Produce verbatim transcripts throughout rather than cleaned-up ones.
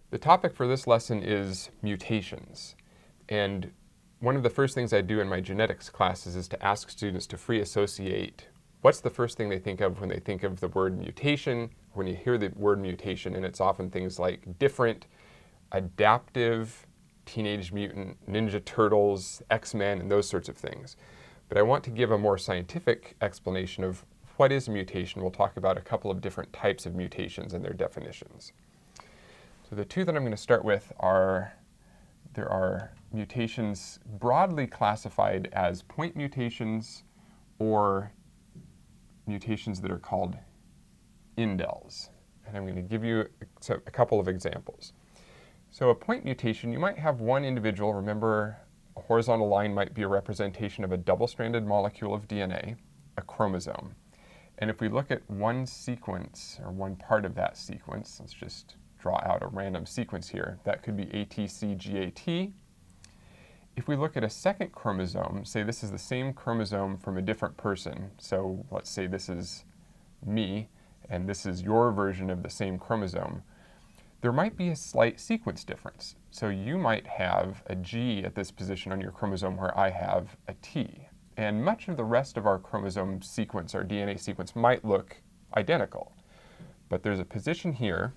The topic for this lesson is mutations. And one of the first things I do in my genetics classes is to ask students to free associate what's the first thing they think of when they think of the word mutation, when you hear the word mutation, and it's often things like different, adaptive, Teenage Mutant, Ninja Turtles, X-Men, and those sorts of things. But I want to give a more scientific explanation of what is a mutation. We'll talk about a couple of different types of mutations and their definitions. So the two that I'm going to start with are, there are mutations broadly classified as point mutations or mutations that are called indels. And I'm going to give you a, a couple of examples. So a point mutation, you might have one individual. Remember, a horizontal line might be a representation of a double-stranded molecule of D N A, a chromosome. And if we look at one sequence, or one part of that sequence, let's just draw out a random sequence here. That could be A T C G A T. If we look at a second chromosome, say this is the same chromosome from a different person. So let's say this is me, and this is your version of the same chromosome. There might be a slight sequence difference. So you might have a G at this position on your chromosome where I have a T. And much of the rest of our chromosome sequence, our D N A sequence, might look identical. But there's a position here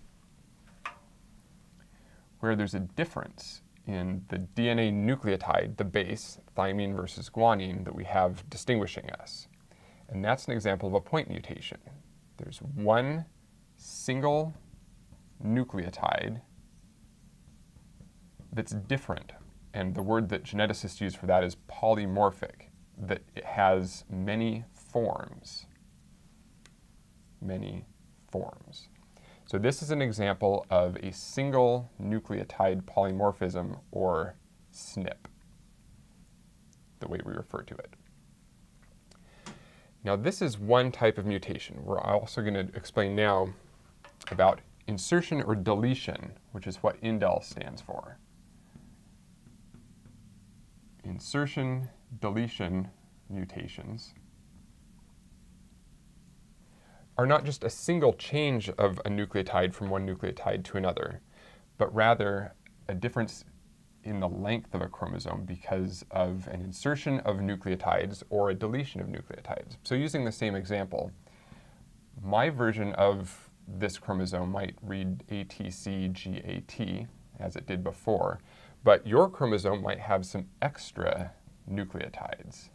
where there's a difference in the D N A nucleotide, the base, thymine versus guanine, that we have distinguishing us. And that's an example of a point mutation. There's one single nucleotide that's different. And the word that geneticists use for that is polymorphic, that it has many forms. Many forms. So this is an example of a single nucleotide polymorphism, or S N P, the way we refer to it. Now this is one type of mutation. We're also going to explain now about insertion or deletion, which is what indel stands for. Insertion-deletion mutations are not just a single change of a nucleotide from one nucleotide to another, but rather a difference in the length of a chromosome because of an insertion of nucleotides or a deletion of nucleotides. So using the same example, my version of this chromosome might read A T C G A T as it did before, but your chromosome might have some extra nucleotides.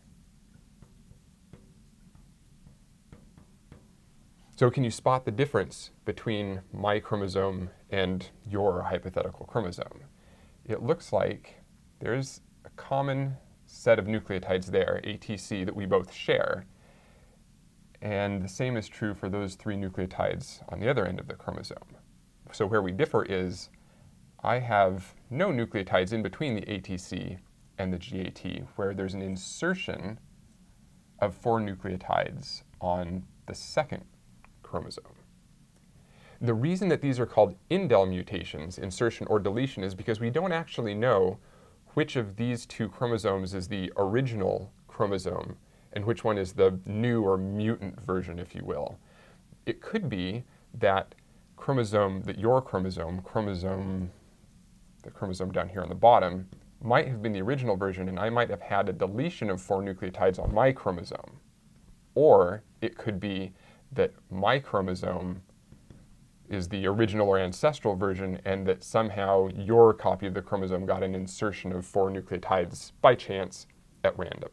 So can you spot the difference between my chromosome and your hypothetical chromosome? It looks like there's a common set of nucleotides there, A T C, that we both share. And the same is true for those three nucleotides on the other end of the chromosome. So where we differ is I have no nucleotides in between the A T C and the G A T, where there's an insertion of four nucleotides on the second chromosome. The reason that these are called indel mutations, insertion or deletion, is because we don't actually know which of these two chromosomes is the original chromosome and which one is the new or mutant version, if you will. It could be that chromosome, that your chromosome, chromosome, the chromosome down here on the bottom, might have been the original version and I might have had a deletion of four nucleotides on my chromosome. Or it could be that my chromosome is the original or ancestral version and that somehow your copy of the chromosome got an insertion of four nucleotides by chance at random.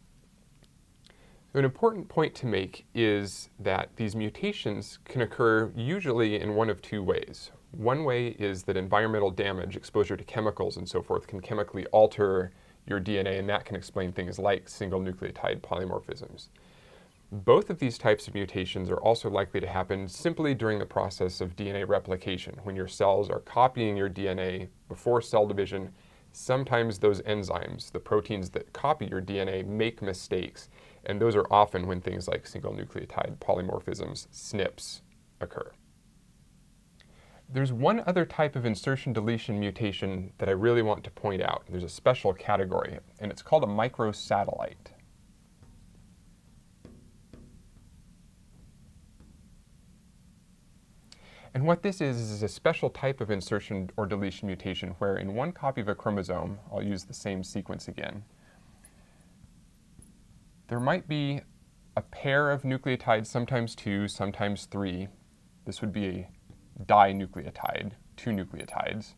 So an important point to make is that these mutations can occur usually in one of two ways. One way is that environmental damage, exposure to chemicals and so forth, can chemically alter your D N A, and that can explain things like single nucleotide polymorphisms. Both of these types of mutations are also likely to happen simply during the process of D N A replication. When your cells are copying your D N A before cell division, sometimes those enzymes, the proteins that copy your D N A, make mistakes. And those are often when things like single nucleotide polymorphisms, S N Ps, occur. There's one other type of insertion-deletion mutation that I really want to point out. There's a special category, and it's called a microsatellite. And what this is, is a special type of insertion or deletion mutation where in one copy of a chromosome, I'll use the same sequence again, there might be a pair of nucleotides, sometimes two, sometimes three. This would be a dinucleotide, two nucleotides.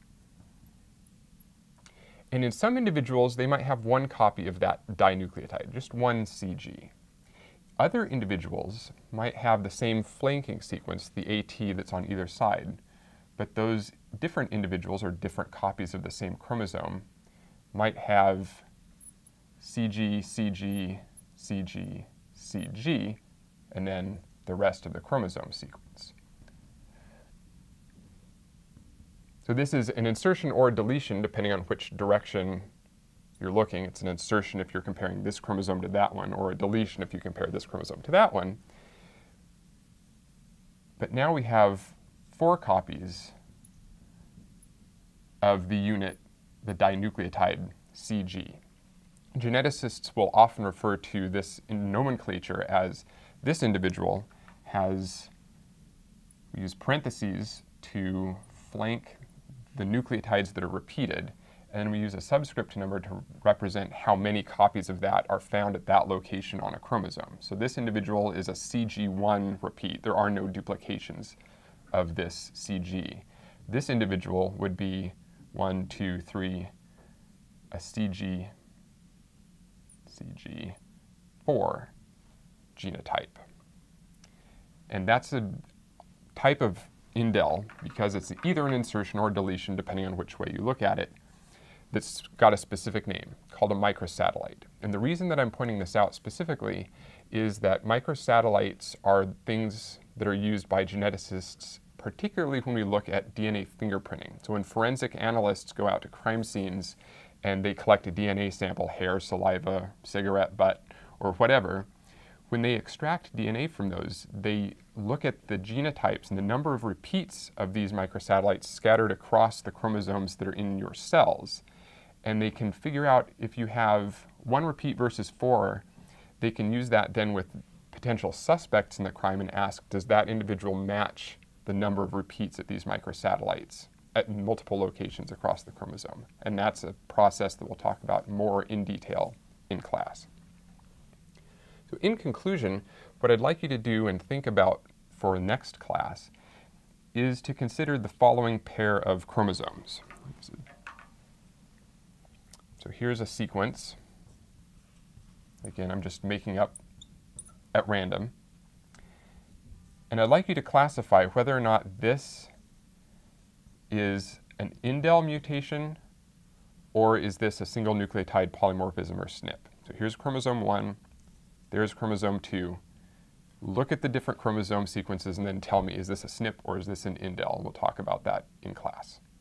And in some individuals, they might have one copy of that dinucleotide, just one C G. Other individuals might have the same flanking sequence, the AT that's on either side, but those different individuals or different copies of the same chromosome might have C G, C G, C G, C G, and then the rest of the chromosome sequence. So this is an insertion or a deletion, depending on which direction you're looking. It's an insertion if you're comparing this chromosome to that one, or a deletion if you compare this chromosome to that one. But now we have four copies of the unit, the dinucleotide C G. Geneticists will often refer to this in nomenclature as this individual has, we use parentheses to flank the nucleotides that are repeated, and we use a subscript number to represent how many copies of that are found at that location on a chromosome. So this individual is a C G one repeat. There are no duplications of this C G. This individual would be one, two, three, a C G, C G four genotype. And that's a type of indel, because it's either an insertion or deletion, depending on which way you look at it, that's got a specific name called a microsatellite. And the reason that I'm pointing this out specifically is that microsatellites are things that are used by geneticists, particularly when we look at D N A fingerprinting. So when forensic analysts go out to crime scenes and they collect a D N A sample, hair, saliva, cigarette butt, or whatever, when they extract D N A from those, they look at the genotypes and the number of repeats of these microsatellites scattered across the chromosomes that are in your cells. And they can figure out if you have one repeat versus four, they can use that then with potential suspects in the crime and ask, does that individual match the number of repeats at these microsatellites at multiple locations across the chromosome? And that's a process that we'll talk about more in detail in class. So in conclusion, what I'd like you to do and think about for next class is to consider the following pair of chromosomes. So here's a sequence. Again, I'm just making up at random. And I'd like you to classify whether or not this is an indel mutation or is this a single nucleotide polymorphism or S N P. So here's chromosome one. There's chromosome two. Look at the different chromosome sequences and then tell me, is this a S N P or is this an indel? We'll talk about that in class.